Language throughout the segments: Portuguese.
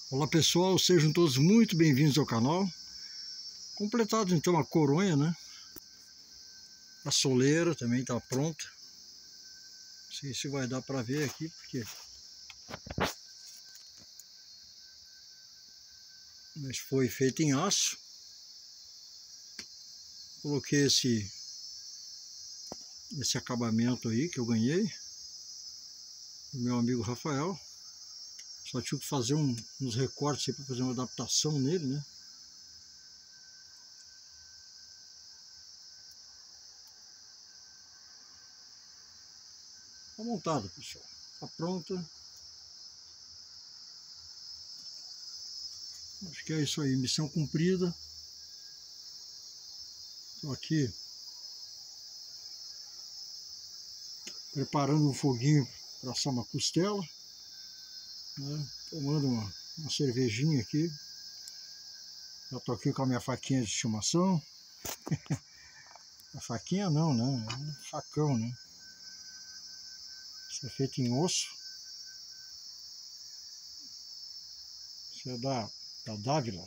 Olá pessoal, sejam todos muito bem-vindos ao canal. Completado então a coronha, né? A soleira também está pronta. Não sei se vai dar para ver aqui, porque mas foi feito em aço. Coloquei esse acabamento aí que eu ganhei do meu amigo Rafael. Só tive que fazer uns recortes para fazer uma adaptação nele, né? Tá montado, pessoal. Tá pronta. Acho que é isso aí, missão cumprida. Estou aqui preparando um foguinho para assar uma costela, né? Tomando uma cervejinha aqui. Já tô aqui com a minha faquinha de estimação. A faquinha não, né? É um facão, né? Isso é feito em osso. Isso é da Dávila.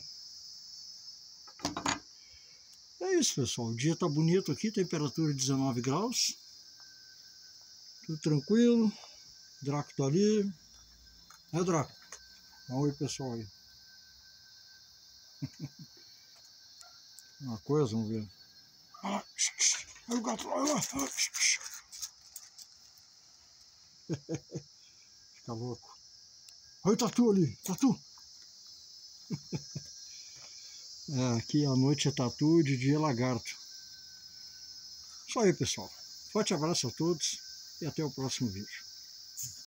É isso, pessoal. O dia tá bonito aqui, temperatura 19 graus. Tudo tranquilo. Draco tá ali. É, Draco? Dá um oi, pessoal aí. Uma coisa, vamos ver. Olha o gato lá. Fica louco. Olha o tatu ali, tatu. É, aqui à noite é tatu, de dia é lagarto. Isso aí, pessoal. Forte abraço a todos e até o próximo vídeo.